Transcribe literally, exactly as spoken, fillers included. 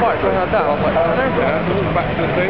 quite going like that. I was like, I don't know. Yeah, back to the